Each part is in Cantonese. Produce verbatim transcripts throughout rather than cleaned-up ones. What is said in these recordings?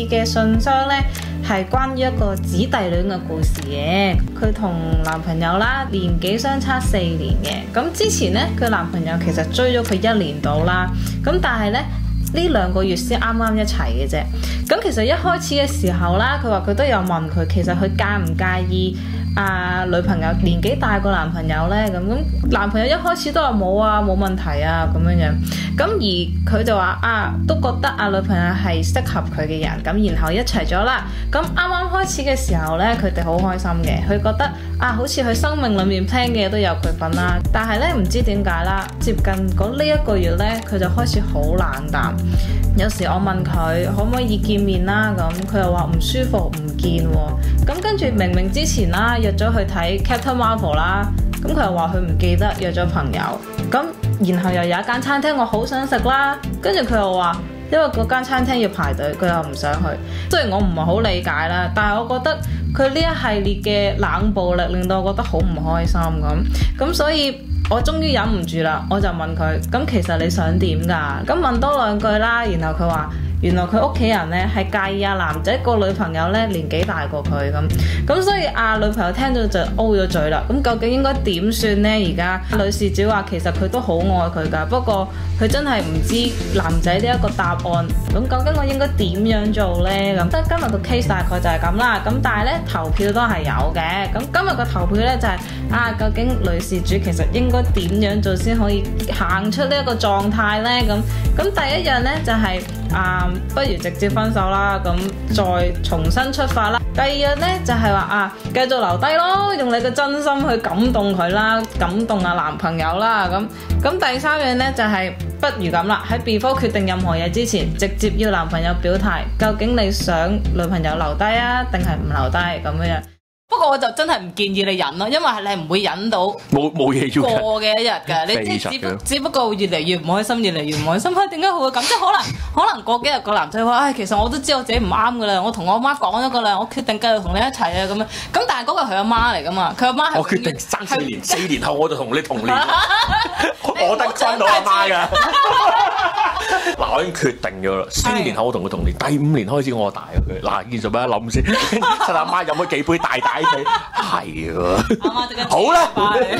嘅信箱呢，係關於一個姊弟戀嘅故事嘅。佢同男朋友啦，年紀相差四年嘅。咁之前呢，佢男朋友其實追咗佢一年到啦。咁但係呢，呢兩個月先啱啱一齊嘅啫。咁其實一開始嘅時候啦，佢話佢都有問佢，其實佢介唔介意啊女朋友年紀大過男朋友呢？咁咁男朋友一開始都話冇啊，冇問題啊咁樣樣。咁而佢就話啊，都覺得啊女朋友係適合佢嘅人，咁然後一齊咗啦。咁啱啱開始嘅時候呢，佢哋好開心嘅，佢覺得啊好似佢生命裡面 plan 嘅嘢都有佢份啦。但係呢，唔知點解啦，接近嗰呢一個月呢，佢就開始好冷淡。有時我問佢可唔可以見面啦，咁佢又話唔舒服唔見喎。咁跟住明明之前啦約咗去睇 Captain Marvel 啦，咁佢又話佢唔記得約咗朋友。咁然後又有一間餐廳我好想食啦，跟住佢又話因為嗰間餐廳要排隊，佢又唔想去。雖然我唔係好理解啦，但係我覺得佢呢一系列嘅冷暴力令到我覺得好唔開心咁。咁所以我終於忍唔住啦，我就問佢，咁其實你想點㗎？咁問多兩句啦，然後佢話原來佢屋企人呢係介意阿男仔個女朋友呢年紀大過佢咁，咁所以阿女朋友聽到就 O 咗嘴啦。咁究竟應該點算呢？而家女事主話其實佢都好愛佢㗎，不過佢真係唔知男仔呢一個答案。咁究竟我應該點樣做呢？咁得今日個 case 大概就係咁啦。咁但係呢，投票都係有嘅。咁今日個投票呢，就係、是、啊，究竟女事主其實應該點樣做先可以行出呢一個狀態呢？咁咁第一樣呢，就係、是、啊。不如直接分手啦，咁再重新出發啦。第二樣呢，就係話啊，繼續留低咯，用你嘅真心去感動佢啦，感動下男朋友啦。咁咁第三樣呢，就係不如咁啦，喺 before 決定任何嘢之前，直接要男朋友表態，究竟你想女朋友留低啊，定係唔留低咁樣。不過我就真係唔建議你忍咯，因為係你唔會忍到冇冇嘢要過嘅一日㗎。你只不只不過越嚟越唔開心，越嚟越唔開心。嚇點解佢會咁？即係可能可能過幾日個男仔話：唉、哎，其實我都知我自己唔啱㗎啦，我同我阿媽講咗㗎啦，我決定繼續同你一齊啊咁樣。咁但係嗰個係佢阿媽嚟㗎嘛，佢阿媽係我決定生四年，四年後我就同你同年。我得親到阿媽㗎。嗱，我已經決定咗啦，四年後我同佢同年，第五年開始我大佢。嗱，見做咩諗先？趁阿媽飲咗幾杯大大地，係喎。 阿媽即刻好啦，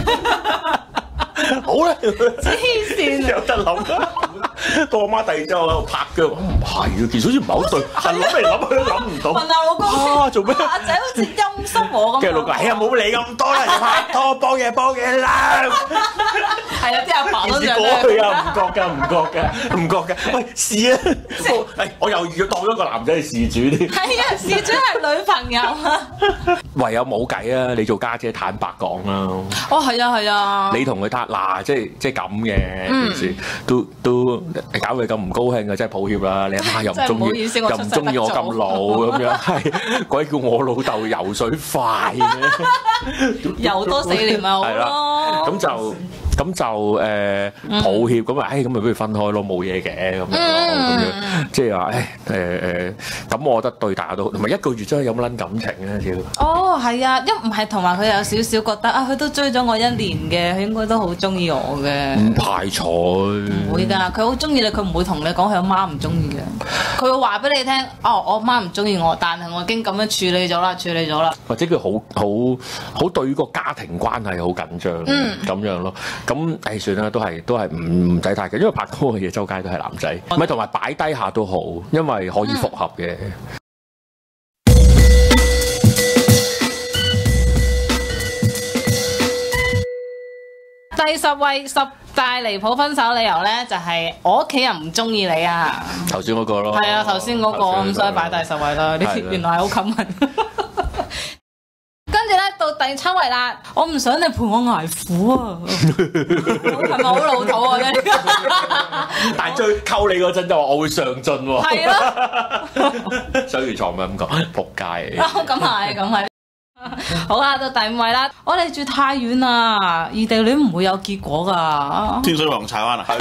好啦， 黐線有得諗。到阿媽第二朝喺度拍腳，唔係啊，其實好似唔係好對，但諗嚟諗去都諗唔到。 問下老公啊，做咩？ 阿仔好似陰濕我咁。 跟住老公，哎呀，冇理咁多啦，拍拖幫嘢幫嘢啦。 係啊，啲阿爸都件事過去啊，唔覺㗎，唔覺㗎，唔覺㗎。喂，試啊！誒，我又要當咗個男仔係事主添。係啊，事主係女朋友啊。 唯有冇計啊！你做家姐坦白講啦。 哦，係啊，係啊。 你同佢攤嗱，即係即係咁嘅件事，都都搞佢咁唔高興嘅，真係抱歉啦！你阿媽又唔中意，又唔中意我咁老咁樣，係鬼叫我老豆游水快嘅， 游多四年咪好咯。 咁就。咁就誒、呃、抱歉咁啊，誒咁咪不如分開咯，冇嘢嘅咁樣，咁樣即係話誒誒誒，咁我覺得對大家都同埋一個月真係有乜撚感情咧？少哦，係啊，一唔係同埋佢有少少覺得啊，佢都追咗我一年嘅，佢應該都好中意我嘅。 唔排除唔會㗎，佢好中意你，佢唔會同你講佢阿媽唔中意嘅，佢會話俾你聽，哦，我阿媽唔中意我，但係我已經咁樣處理咗啦，處理咗啦。 或者佢好好好對於個家庭關係好緊張，咁、嗯、樣咯。咁誒、哎、算啦，都係都係唔唔使太緊，因為拍拖嘅嘢周街都係男仔，唔係同埋擺低下都好，因為可以復合嘅。嗯、 第十位十大離譜分手理由咧，就係、是、我屋企人唔中意你啊！ 頭先嗰個咯， 係啊，頭先嗰個咁，所以擺第十位啦。呢原來係好吸引。跟住咧到第七位啦，我唔想你陪我捱苦啊，係咪好老土啊？真係， 但係追溝你嗰陣就話我會上進喎， 係咯， 雙魚座咪咁講，仆街。 咁係，咁係。好啦，到第五位啦，我哋住太遠啦，異地戀唔會有結果㗎。 天水圍柴灣啊，係。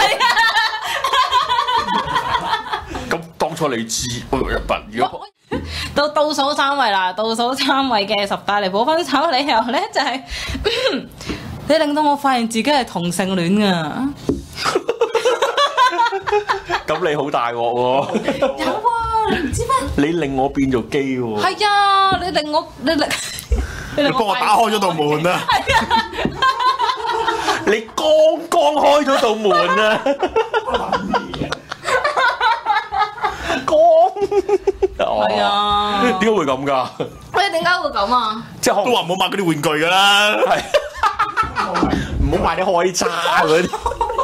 咁當初你知，我入筆如果。 到倒數三位啦，倒數三位嘅十大離譜分手理由咧，就係、是、你令到我發現自己係同性戀啊！ 咁你好大鑊喎！ 有啊， 你唔知咩？ 你令我變做基喎。 係啊，你令我你令你幫我打開咗道門啦！ 你剛剛開咗道門啊！剛係啊， 點解會咁㗎？ 喂，點解會咁啊？ 即係都話唔好買嗰啲玩具㗎啦， 係唔好買啲開叉嗰啲。